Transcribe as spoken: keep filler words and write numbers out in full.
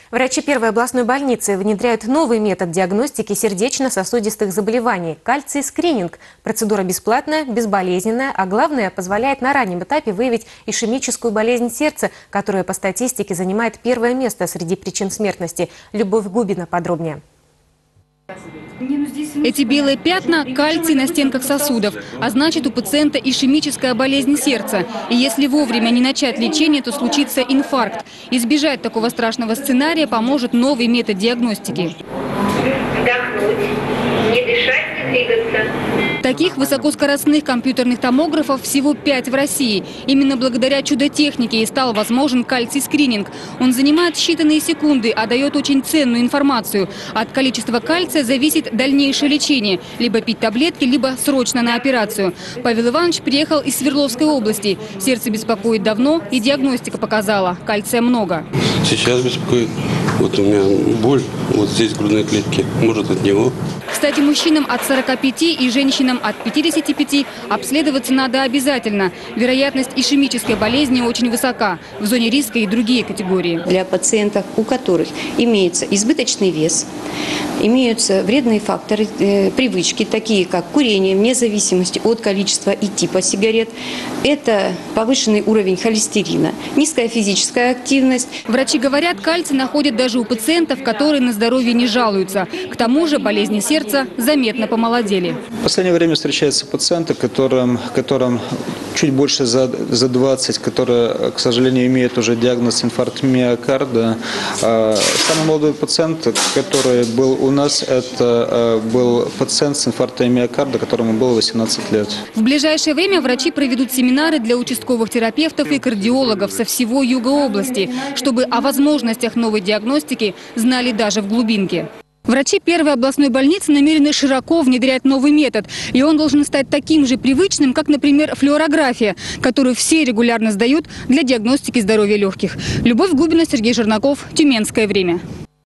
Врачи первой областной больницы внедряют новый метод диагностики сердечно-сосудистых заболеваний – кальций-скрининг. Процедура бесплатная, безболезненная, а главное – позволяет на раннем этапе выявить ишемическую болезнь сердца, которая по статистике занимает первое место среди причин смертности. Любовь Губина подробнее. Эти белые пятна – кальций на стенках сосудов, а значит, у пациента ишемическая болезнь сердца. И если вовремя не начать лечение, то случится инфаркт. Избежать такого страшного сценария поможет новый метод диагностики. Вдохнуть, не дышать, не двигаться. Таких высокоскоростных компьютерных томографов всего пять в России. Именно благодаря чудо-технике и стал возможен кальций-скрининг. Он занимает считанные секунды, а дает очень ценную информацию. От количества кальция зависит дальнейшее лечение. Либо пить таблетки, либо срочно на операцию. Павел Иванович приехал из Свердловской области. Сердце беспокоит давно, и диагностика показала – кальция много. Сейчас беспокоит. Вот у меня боль вот здесь в грудной клетке. Может, от него. Кстати, мужчинам от сорока пяти и женщинам от пятидесяти пяти обследоваться надо обязательно. Вероятность ишемической болезни очень высока. В зоне риска и другие категории. Для пациентов, у которых имеется избыточный вес, имеются вредные факторы, э, привычки, такие как курение, вне зависимости от количества и типа сигарет. Это повышенный уровень холестерина, низкая физическая активность. Врачи говорят, кальций находят даже у пациентов, которые на здоровье не жалуются. К тому же болезни сердца заметно помолодели. В последнее время встречаются пациенты, которым, которым чуть больше за, за двадцать, которые, к сожалению, имеют уже диагноз инфаркт миокарда. Самый молодой пациент, который был у нас, это был пациент с инфарктом миокарда, которому было восемнадцать лет. В ближайшее время врачи проведут семинары для участковых терапевтов и кардиологов со всего юга области, чтобы о возможностях новой диагностики знали даже в глубинке. Врачи первой областной больницы намерены широко внедрять новый метод. И он должен стать таким же привычным, как, например, флюорография, которую все регулярно сдают для диагностики здоровья легких. Любовь Губина, Сергей Жернаков, Тюменское время.